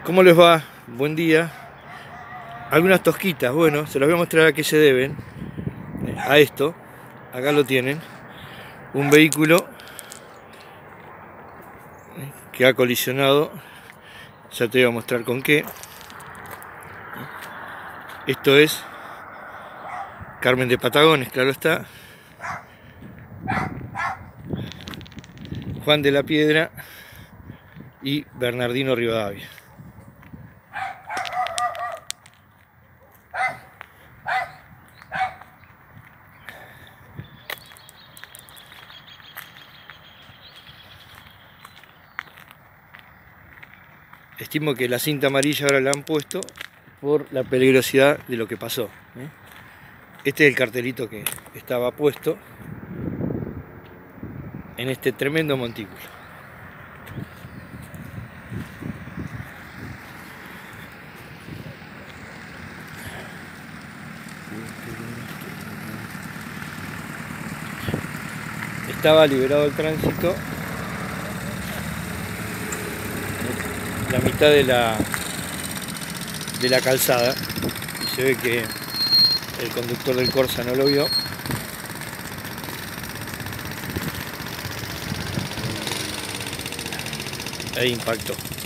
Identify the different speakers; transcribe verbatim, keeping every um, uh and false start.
Speaker 1: ¿Cómo les va? Buen día. Algunas tosquitas, bueno, se las voy a mostrar a qué se deben. A esto, acá lo tienen. Un vehículo que ha colisionado. Ya te voy a mostrar con qué. Esto es Carmen de Patagones, claro está. Juan de la Piedra y Bernardino Rivadavia. Estimo que la cinta amarilla ahora la han puesto por la peligrosidad de lo que pasó. Este es el cartelito que estaba puesto en este tremendo montículo. Estaba liberado el tránsito, la mitad de la de la calzada, y se ve que el conductor del Corsa no lo vio. E impactó.